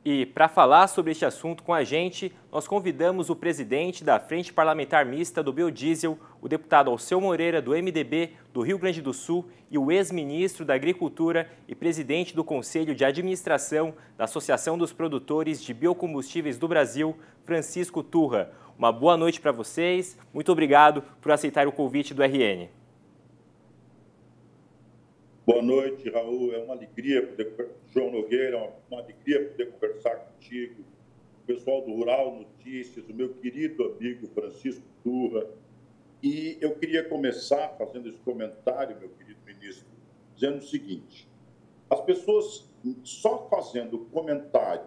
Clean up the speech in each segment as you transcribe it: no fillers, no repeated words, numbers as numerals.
E para falar sobre este assunto com a gente, nós convidamos o presidente da Frente Parlamentar Mista do Biodiesel, o deputado Alceu Moreira, do MDB do Rio Grande do Sul, e o ex-ministro da Agricultura e presidente do Conselho de Administração da Associação dos Produtores de Biocombustíveis do Brasil, Francisco Turra. Uma boa noite para vocês. Muito obrigado por aceitar o convite do RN. Boa noite, Raul. É uma alegria poder, João Nogueira, uma alegria poder conversar contigo, o pessoal do Rural Notícias, o meu querido amigo Francisco Turra. E eu queria começar fazendo esse comentário, meu querido ministro, dizendo o seguinte: as pessoas só fazendo comentário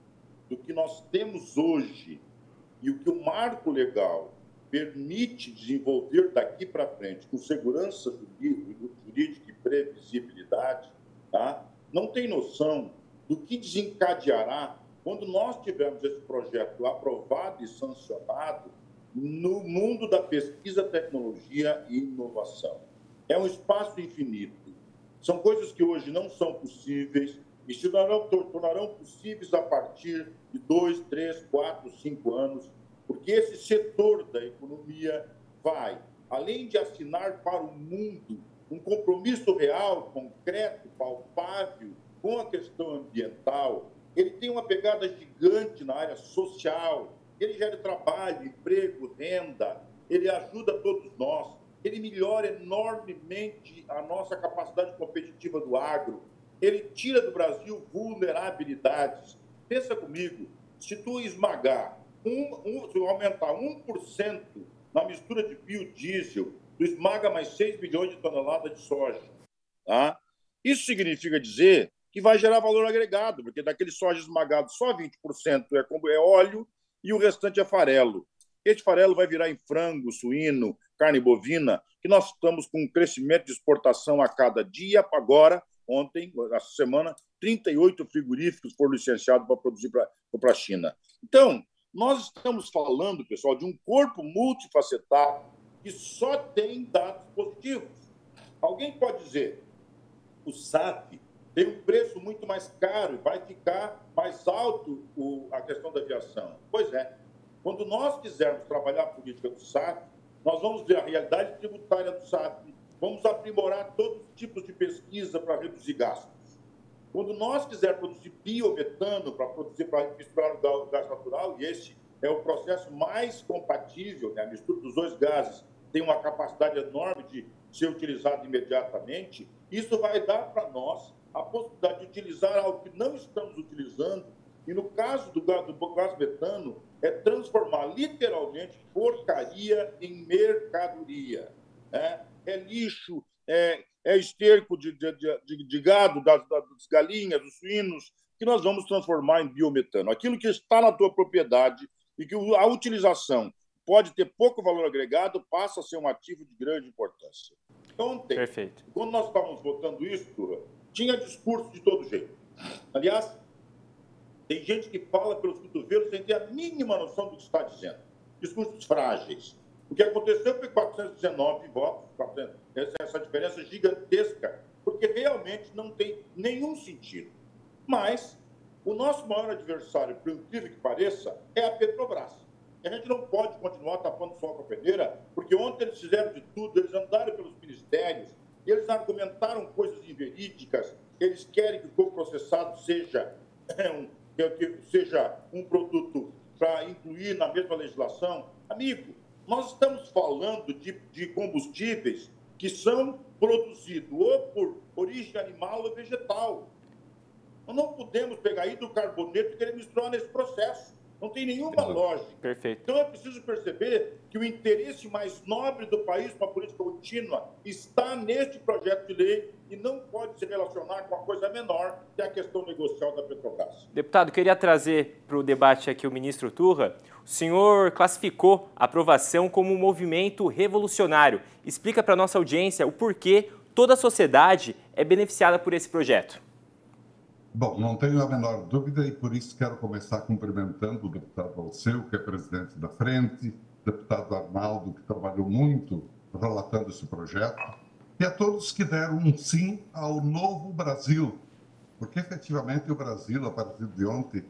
do que nós temos hoje e o que o marco legal permite desenvolver daqui para frente com segurança jurídica e previsibilidade, tá? Não tem noção do que desencadeará quando nós tivermos esse projeto aprovado e sancionado no mundo da pesquisa, tecnologia e inovação. É um espaço infinito. São coisas que hoje não são possíveis e se tornarão possíveis a partir de 2, 3, 4, 5 anos, porque esse setor da economia vai, além de assinar para o mundo um compromisso real, concreto, palpável com a questão ambiental, ele tem uma pegada gigante na área social, ele gera trabalho, emprego, renda, ele ajuda todos nós, ele melhora enormemente a nossa capacidade competitiva do agro, ele tira do Brasil vulnerabilidades. Pensa comigo, se tu esmagar, se aumentar 1% na mistura de biodiesel, tu esmaga mais 6 milhões de toneladas de soja. Tá? Isso significa dizer que vai gerar valor agregado, porque daquele soja esmagado só 20% é óleo e o restante é farelo. Esse farelo vai virar em frango, suíno, carne bovina, que nós estamos com um crescimento de exportação a cada dia. Agora, ontem, essa semana, 38 frigoríficos foram licenciados para produzir para a China. Então, nós estamos falando, pessoal, de um corpo multifacetado que só tem dados positivos. Alguém pode dizer, o SAF tem um preço muito mais caro, vai ficar mais alto a questão da aviação. Pois é, quando nós quisermos trabalhar a política do SAF, nós vamos ver a realidade tributária do SAF, vamos aprimorar todos os tipos de pesquisa para reduzir gastos. Quando nós quisermos produzir biometano para misturar o gás natural, e esse é o processo mais compatível, né? A mistura dos dois gases tem uma capacidade enorme de ser utilizado imediatamente, isso vai dar para nós a possibilidade de utilizar algo que não estamos utilizando, e no caso do gás metano, é transformar literalmente porcaria em mercadoria. Né? É lixo, é esterco de gado, das galinhas, dos suínos, que nós vamos transformar em biometano. Aquilo que está na tua propriedade e que a utilização pode ter pouco valor agregado, passa a ser um ativo de grande importância. Ontem, quando nós estávamos votando isso, tinha discurso de todo jeito. Aliás, tem gente que fala pelos cotovelos sem ter a mínima noção do que está dizendo. Discursos frágeis. O que aconteceu foi 419 votos, essa diferença gigantesca, porque realmente não tem nenhum sentido. Mas o nosso maior adversário, por incrível que pareça, é a Petrobras. E a gente não pode continuar tapando sol com a peneira, porque ontem eles fizeram de tudo, eles andaram pelos ministérios, eles argumentaram coisas inverídicas, eles querem que o fogo processado seja um produto para incluir na mesma legislação. Amigo, nós estamos falando de combustíveis que são produzidos ou por origem animal ou vegetal. Nós não podemos pegar hidrocarboneto e querer misturar nesse processo. Não tem nenhuma lógica. Perfeito. Então é preciso perceber que o interesse mais nobre do país para a política contínua está neste projeto de lei e não pode se relacionar com a coisa menor, que é a questão negocial da Petrobras. Deputado, queria trazer para o debate aqui o ministro Turra. O senhor classificou a aprovação como um movimento revolucionário. Explica para a nossa audiência o porquê toda a sociedade é beneficiada por esse projeto. Bom, não tenho a menor dúvida e por isso quero começar cumprimentando o deputado Alceu, que é presidente da Frente, deputado Arnaldo, que trabalhou muito relatando esse projeto, e a todos que deram um sim ao novo Brasil, porque efetivamente o Brasil, a partir de ontem,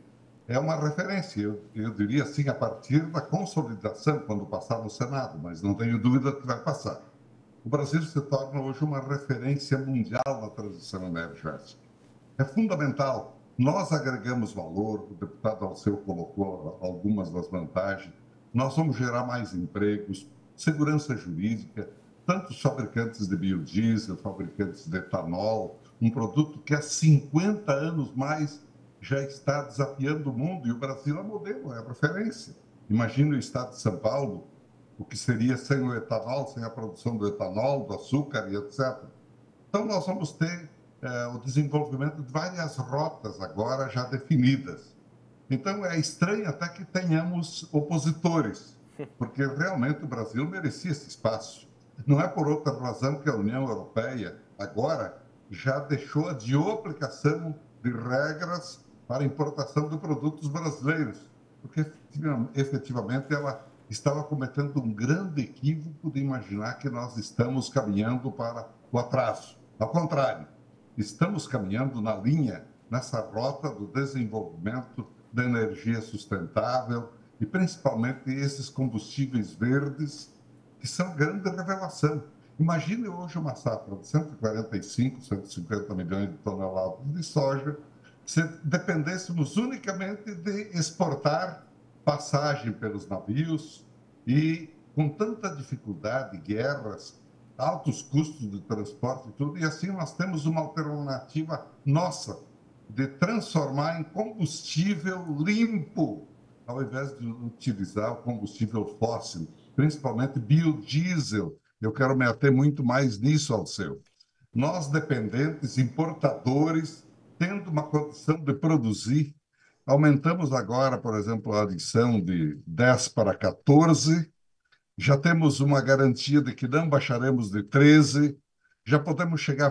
é uma referência, eu diria assim, a partir da consolidação, quando passar no Senado, mas não tenho dúvida que vai passar. O Brasil se torna hoje uma referência mundial na transição energética. É fundamental. Nós agregamos valor, o deputado Alceu colocou algumas das vantagens, nós vamos gerar mais empregos, segurança jurídica, tanto os fabricantes de biodiesel, fabricantes de etanol, um produto que há 50 anos mais já está desafiando o mundo, e o Brasil é modelo, é referência. Imagine o estado de São Paulo, o que seria sem o etanol, sem a produção do etanol, do açúcar e etc. Então, nós vamos ter o desenvolvimento de várias rotas agora já definidas. Então, é estranho até que tenhamos opositores, porque realmente o Brasil merecia esse espaço. Não é por outra razão que a União Europeia agora já deixou a aplicação de regras para importação de produtos brasileiros, porque efetivamente ela estava cometendo um grande equívoco de imaginar que nós estamos caminhando para o atraso. Ao contrário, estamos caminhando na linha, nessa rota do desenvolvimento da energia sustentável e principalmente esses combustíveis verdes, que são grande revelação. Imagine hoje uma safra de 145, 150 milhões de toneladas de soja, se dependêssemos unicamente de exportar passagem pelos navios e com tanta dificuldade, guerras, altos custos de transporte e tudo, e assim nós temos uma alternativa nossa de transformar em combustível limpo, ao invés de utilizar o combustível fóssil, principalmente biodiesel. Eu quero me ater muito mais nisso, Alceu. Nós, dependentes, importadores, tendo uma condição de produzir, aumentamos agora, por exemplo, a adição de 10 para 14, já temos uma garantia de que não baixaremos de 13, já podemos chegar a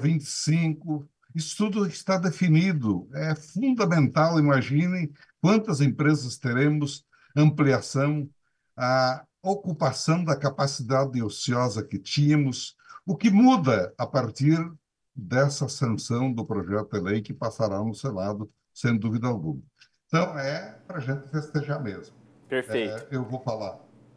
25, isso tudo está definido, é fundamental, imaginem quantas empresas teremos, ampliação, a ocupação da capacidade ociosa que tínhamos, o que muda a partir dessa sanção do projeto de lei que passará no Senado, sem dúvida alguma. Então, é para a gente festejar mesmo. Perfeito. Eu vou falar.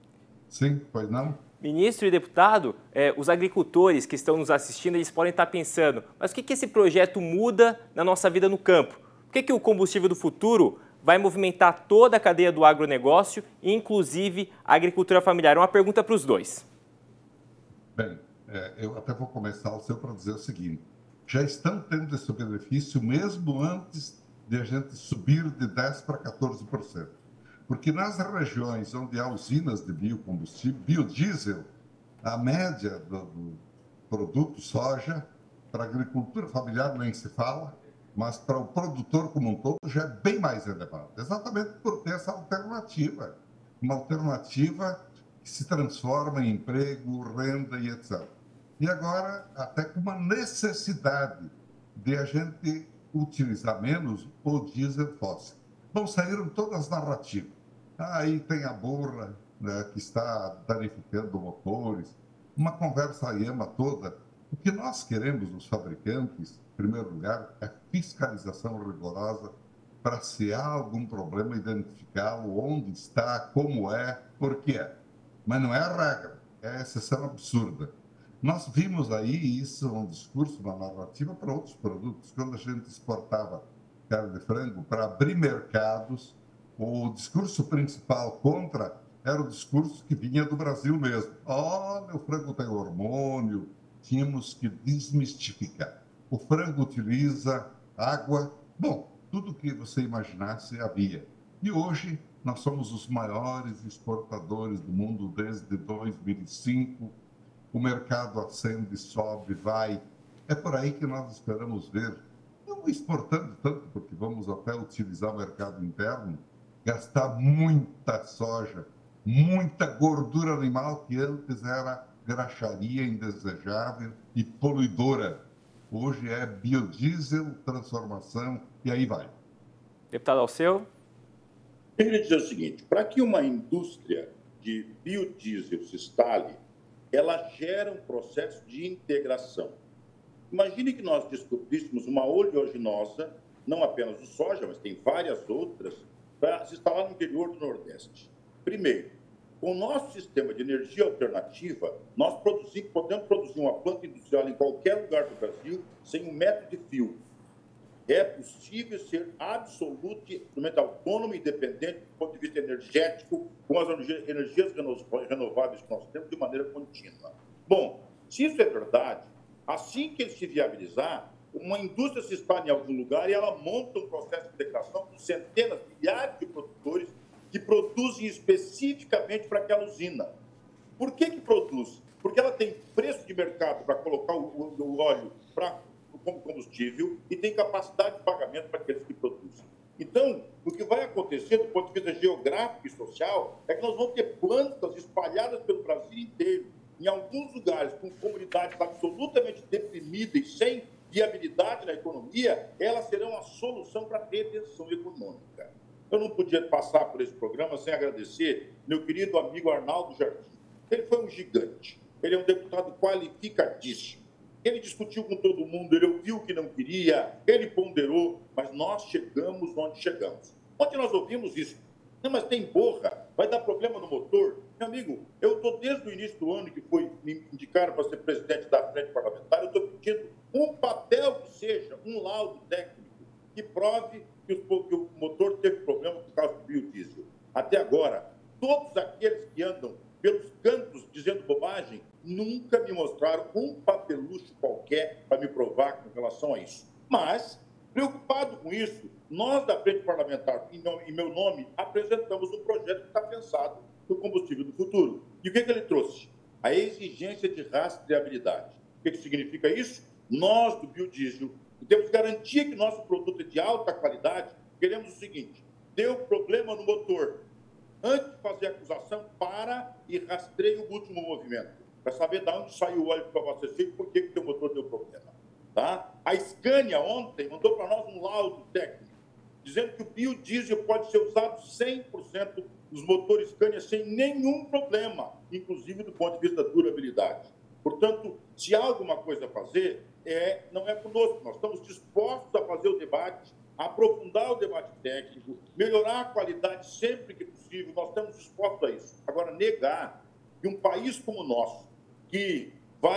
Sim, pois não? Ministro e deputado, os agricultores que estão nos assistindo, eles podem estar pensando, mas o que esse projeto muda na nossa vida no campo? Por que o combustível do futuro vai movimentar toda a cadeia do agronegócio, inclusive a agricultura familiar? Uma pergunta para os dois. Bem, eu até vou começar o seu para dizer o seguinte, já estão tendo esse benefício mesmo antes de a gente subir de 10% para 14%. Porque nas regiões onde há usinas de biocombustível, biodiesel, a média do produto soja, para a agricultura familiar nem se fala, mas para o produtor como um todo já é bem mais elevado. Exatamente por ter essa alternativa. Uma alternativa que se transforma em emprego, renda e etc. E agora, até com uma necessidade de a gente utilizar menos o diesel fóssil. Bom, saíram todas as narrativas. Aí tem a burra, né, que está danificando motores, uma conversa ama toda. O que nós queremos, os fabricantes, em primeiro lugar, é fiscalização rigorosa para, se há algum problema, identificá-lo, onde está, como é, por que é. Mas não é a regra, é a exceção absurda. Nós vimos aí isso, um discurso, uma narrativa para outros produtos. Quando a gente exportava carne de frango para abrir mercados, o discurso principal contra era o discurso que vinha do Brasil mesmo. Olha, o frango tem hormônio, tínhamos que desmistificar. O frango utiliza água, bom, tudo que você imaginasse havia. E hoje nós somos os maiores exportadores do mundo desde 2005. O mercado ascende, sobe, vai. É por aí que nós esperamos ver, não exportando tanto, porque vamos até utilizar o mercado interno, gastar muita soja, muita gordura animal que antes era graxaria indesejável e poluidora. Hoje é biodiesel, transformação e aí vai. Deputado Alceu. Eu queria dizer o seguinte, para que uma indústria de biodiesel se instale, ela gera um processo de integração. Imagine que nós descobríssemos uma oleaginosa, não apenas o soja, mas tem várias outras, para se instalar no interior do Nordeste. Primeiro, com o nosso sistema de energia alternativa, nós podemos produzir uma planta industrial em qualquer lugar do Brasil sem 1 metro de fio. É possível ser absolutamente autônomo e independente do ponto de vista energético, com as energias renováveis que nós temos de maneira contínua. Bom, se isso é verdade, assim que ele se viabilizar, uma indústria se instala em algum lugar e ela monta um processo de integração com centenas, milhares de produtores que produzem especificamente para aquela usina. Por que produz? Porque ela tem preço de mercado para colocar o óleo como combustível e tem capacidade de pagamento para aqueles que produzem. Então, o que vai acontecer do ponto de vista geográfico e social é que nós vamos ter plantas espalhadas pelo Brasil inteiro, em alguns lugares com comunidades absolutamente deprimidas e sem viabilidade na economia, elas serão a solução para a redenção econômica. Eu não podia passar por esse programa sem agradecer meu querido amigo Arnaldo Jardim. Ele foi um gigante, ele é um deputado qualificadíssimo. Ele discutiu com todo mundo, ele ouviu o que não queria, ele ponderou, mas nós chegamos onde chegamos. Ontem nós ouvimos isso. Não, mas tem borra, vai dar problema no motor. Meu amigo, eu estou desde o início do ano que foi me indicaram para ser presidente da Frente Parlamentar, eu estou pedindo um papel que seja, um laudo técnico, que prove que o motor teve problema por causa do biodiesel. Até agora, todos aqueles que andam pelos cantos dizendo bobagem, nunca me mostraram um papelucho qualquer para me provar com relação a isso. Mas, preocupado com isso, nós da Frente Parlamentar, em meu nome, apresentamos um projeto que está pensado no combustível do futuro. E o que ele trouxe? A exigência de rastreabilidade. O que significa isso? Nós, do biodiesel, temos garantia que nosso produto é de alta qualidade, queremos o seguinte: deu problema no motor. Antes de fazer a acusação, para e rastreia o último movimento, para saber de onde saiu o óleo para abastecer e por que o teu motor deu problema. Tá? A Scania ontem mandou para nós um laudo técnico, dizendo que o biodiesel pode ser usado 100% nos motores Scania sem nenhum problema, inclusive do ponto de vista da durabilidade. Portanto, se há alguma coisa a fazer, não é conosco. Nós estamos dispostos a fazer o debate, a aprofundar o debate técnico, melhorar a qualidade sempre que possível. Nós estamos dispostos a isso. Agora, negar que um país como o nosso, que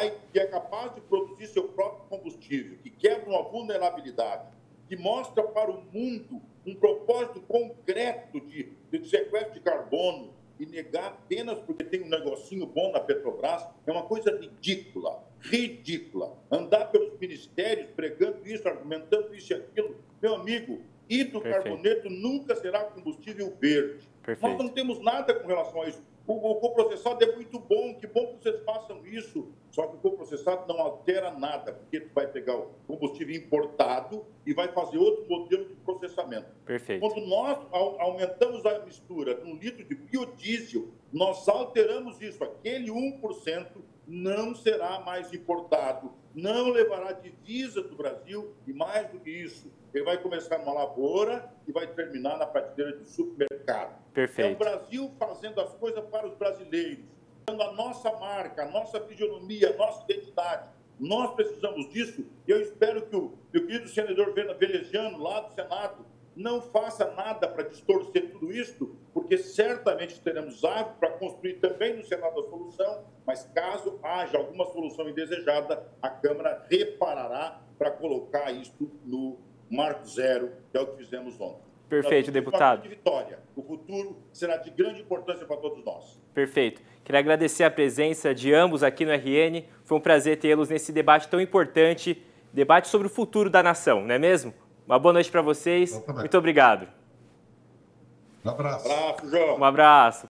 é capaz de produzir seu próprio combustível, que quebra uma vulnerabilidade, que mostra para o mundo um propósito concreto de sequestro de carbono, e negar apenas porque tem um negocinho bom na Petrobras, é uma coisa ridícula, ridícula. Andar pelos ministérios pregando isso, argumentando isso e aquilo. Meu amigo, hidrocarboneto nunca será combustível verde. Perfeito. Nós não temos nada com relação a isso. O coprocessado é muito bom, que bom que vocês façam isso. Só que o coprocessado não altera nada, porque tu vai pegar o combustível importado e vai fazer outro modelo de processamento. Perfeito. Quando nós aumentamos a mistura de 1 litro de biodiesel, nós alteramos isso. Aquele 1% não será mais importado, não levará divisa do Brasil e, mais do que isso, ele vai começar numa lavoura e vai terminar na prateleira de supermercado. Perfeito. É o Brasil fazendo as coisas para os brasileiros, dando a nossa marca, a nossa fisionomia, a nossa identidade. Nós precisamos disso e eu espero que o meu querido senador veneziano, lá do Senado, não faça nada para distorcer tudo isso, porque certamente teremos árvore para construir também no Senado a solução, mas caso haja alguma solução indesejada, a Câmara reparará para colocar isso no marco zero, que é o que fizemos ontem. Perfeito, deputado. De vitória. O futuro será de grande importância para todos nós. Perfeito. Queria agradecer a presença de ambos aqui no RN. Foi um prazer tê-los nesse debate tão importante, debate sobre o futuro da nação, não é mesmo? Uma boa noite para vocês. Muito obrigado. Um abraço. Um abraço, João. Um abraço.